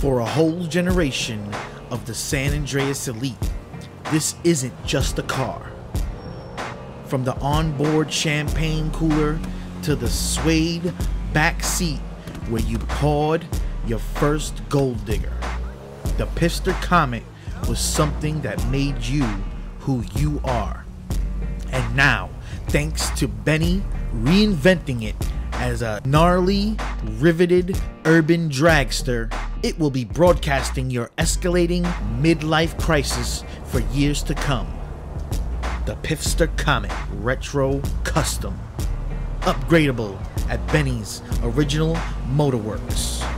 For a whole generation of the San Andreas elite, this isn't just a car. From the onboard champagne cooler to the suede back seat where you pawed your first gold digger, the Pfister Comet was something that made you who you are. And now, thanks to Benny reinventing it as a gnarly, riveted urban dragster, it will be broadcasting your escalating midlife crisis for years to come. The Pfister Comet Retro Custom. Upgradable at Benny's Original Motorworks.